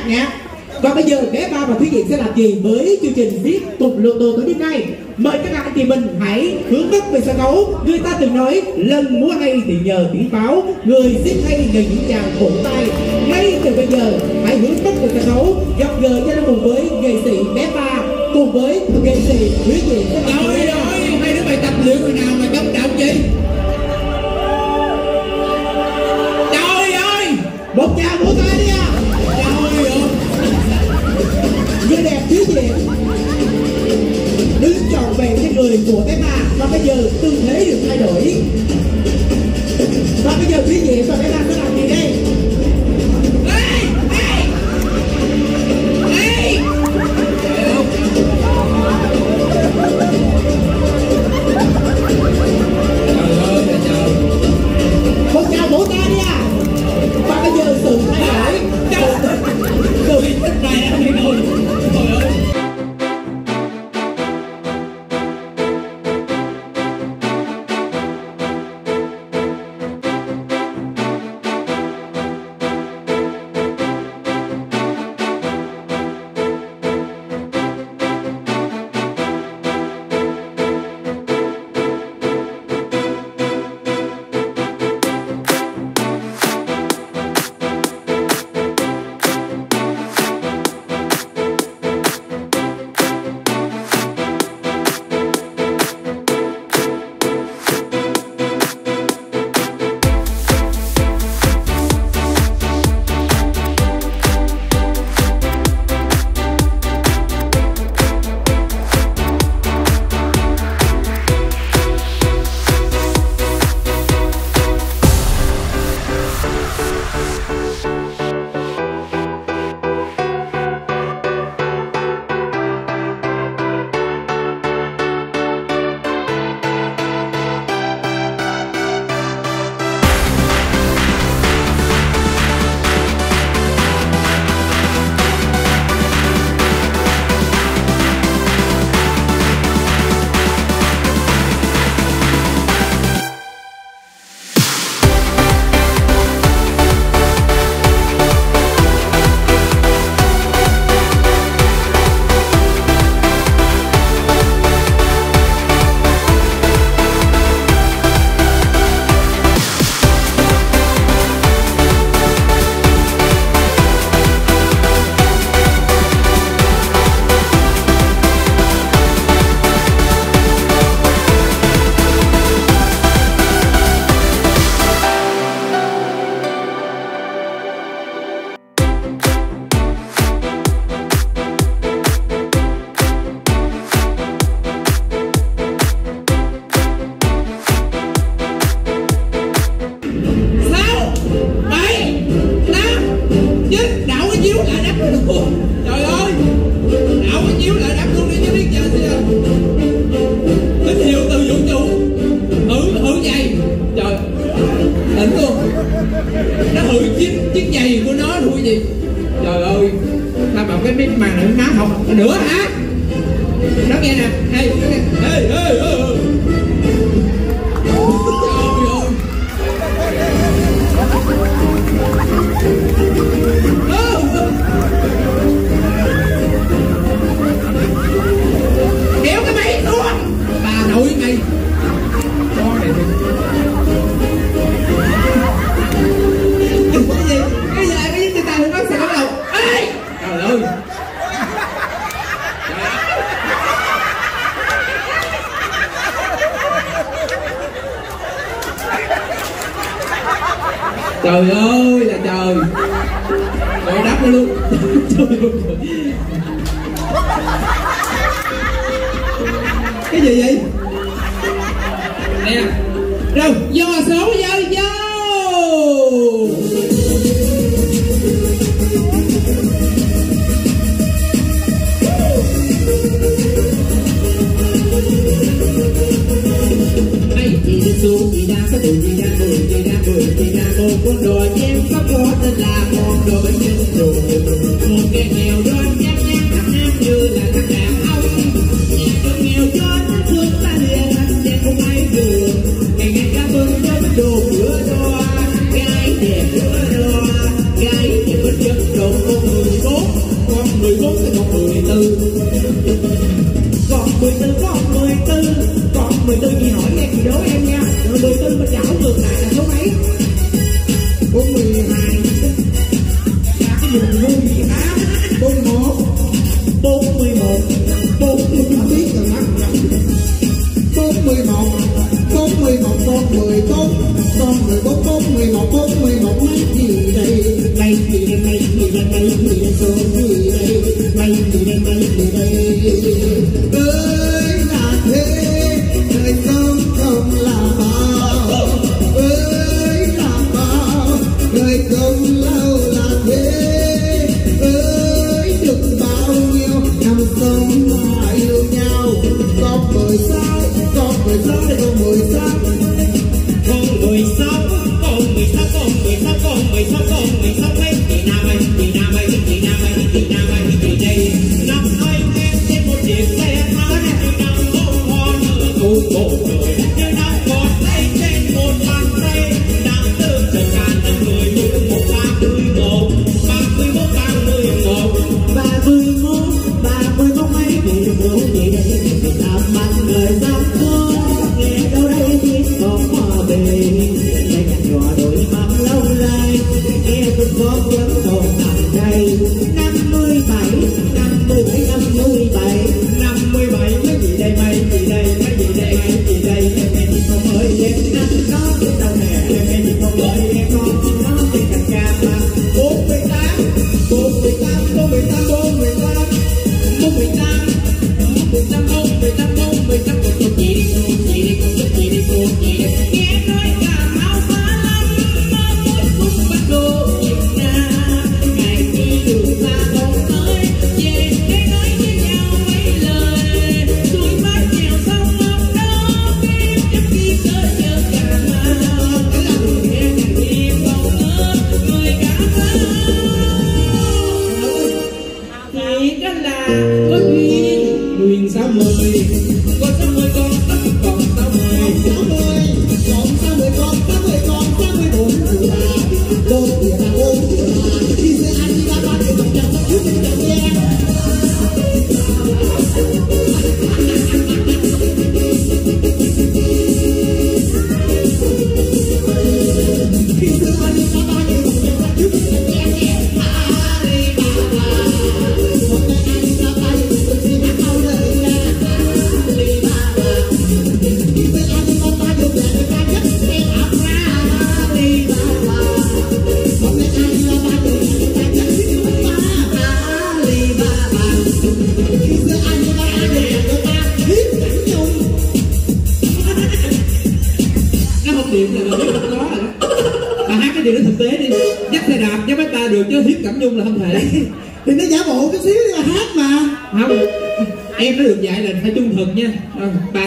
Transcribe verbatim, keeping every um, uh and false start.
nhé. Và bây giờ bé Ba và Thúy Diện sẽ làm gì với chương trình biết tục lô tô tối đêm nay? Mời các anh chị mình hãy hướng mắt về sân khấu. Người ta từng nói lần múa hay thì nhờ tiếng báo, người xếp hay nhờ những chàng vỗ tay. Ngay từ bây giờ hãy hướng mắt về sân khấu, gặp gỡ nhau cùng với nghệ sĩ bé Ba cùng với nghệ sĩ Thúy Diện. Rồi rồi, hai đứa mày tập luyện người nào mà chống trọng gì? Trời ơi, một chàng vỗ tay đi à. trời ơi, Người đẹp Thúy Diện đứng trọn vẹn trên người của bé Ba. Và bây giờ tư thế được thay đổi. Và bây giờ Thúy Diện và bé Ba sẽ làm gì đây? ê, ê, ê. Trời ơi là trời. Một chàng vỗ tay đi à. Và bây giờ sự thay đổi. Tôi thích này anh đi rồi. Trời ơi. Trời ơi, đảo cái chiếu lại đắp luôn đi chứ biết giờ sao. Tín hiệu từ vũ trụ hử hử giày. Trời, tỉnh luôn. Nó hử chiếc chiếc giày của nó thôi gì. Trời ơi, tao bảo cái miếng màn này má không nữa hả? Nó nghe nè, ê, nó nghe, ê, ê, ê, ê. Kéo cái máy xuống bà nội mày con này thì cái gì cái gì lại cái gì tay nó sẽ bắt đầu ê trời ơi trời ơi là trời rồi đắp luôn cái gì vậy nè rồi do số vô vô mấy chị đi xuống chị đang có đủ chị đang bự chị đang bự chị đang một con đò em có có tên là con đò bên trên đường một cái nghèo đơn nhát nhát khắp nam như là các đàn ông nhà trong nghèo cho nó thương ta liền đẹp không ai được ngày ngày ta bưng cho cái đồ bữa đo gái đẹp bữa đo gái đẹp bất chấp đồ con người tốt mười tư, còn mười tư, còn mười tư, còn mười tư chị hỏi nghe chị đố em nha. Rồi mười tư mà đảo ngược lại là số mấy? Bốn mười hai. Là cái gì mình ngu gì á? Bốn một, bốn mươi một, bốn mươi không biết rồi đó. Bốn mươi một, bốn mươi một, bốn mười bốn, bốn mười bốn, bốn mươi một, bốn mươi một mấy gì đây? Mấy gì đây? Mấy gì đây? Mấy gì đây? Số gì đây? Mấy gì đây? Mấy gì đây? Ơi là thế, đời sống không là bao. Ơi là bao, đời không lâu là thế. Ơi được bao nhiêu năm sống mà yêu nhau. Có mười sáu, có mười sáu, có mười sáu. Con mười sáu, con mười sáu, con mười sáu, con mười sáu, con mười sáu mấy chị nào ấy, chị nào ấy, chị nào ấy, chị nào ấy, chị đây. Năm anh em trên một chiếc xe máy, như năm bông hoa nở cùng một đời, như năm ngọt tay trên một bàn tay. Năm tư trở cả năm mười một, ba mươi một, ba mươi một, ba mươi một, ba mươi một, ba mươi một mấy chị muốn gì đây? Làm bằng lời giao khô, nghe đâu đây biết con hòa bình. Đây nhạc nhòa đôi mắt lâu nay, nghe tôi có vẫn còn nằm đây. Năm mươi bảy, năm mươi bảy, năm mươi bảy, năm mươi bảy mấy gì đây, mấy gì đây, mấy gì đây, mấy gì đây. Em em thì không mới em năm đó biết đâu nè, em em thì không mới em con nó thì cạnh ca mà. Bốn mươi tám, bốn mươi tám, bốn mươi tám, bốn mươi tám, bốn mươi tám, bốn mươi tám, bốn mươi tám, bốn mươi tám. Con chị đi cô, chị đi cô, chị đi cô, chị đi. Nghe nói Cà Mau phá lắm, mơ muốn cũng bắt đồ Việt Nam. Ngày khi đường xa không tới, về để nói với nhau mấy lời. Tôi bắt chèo sông ngọc đó, phim trong khi tới nhớ Cà Mau. Nghe càng đêm không ngỡ, người Cà Mau. Thì đó là có duyên, duyên sáu mươi. Con sáu mươi con, còn sáu mươi, sáu mươi, còn sáu mươi con, sáu mươi con, sáu mươi bốn tuổi là bốn tuổi là bốn tuổi là khi xưa anh đi ra ba thì một trăm sáu mươi trăm đen. Khi xưa anh đi ra ba thì một trăm sáu mươi trăm đen. Ali Baba, một ngày anh đi ra ba thì một trăm hát câu lời là Ali Baba. Khi xưa anh đi ra ba thì một trăm hát nhất em áp ra Ali Baba. Một ngày anh đi ra ba thì một trăm hát nhất Ali Baba. Khi xưa anh đi ra ba thì một trăm hiếp cảnh nhung. Nó không điểm là biết không có rồi đó. Bà hát cái điều đó thực tế đi. Dắt xe đạp với mấy ta được chứ hiếp cảm nhung là không thể. Thì nó giả bộ chút xíu đi mà hát mà. Không, em nó được dạy là phải trung thực nha. Bà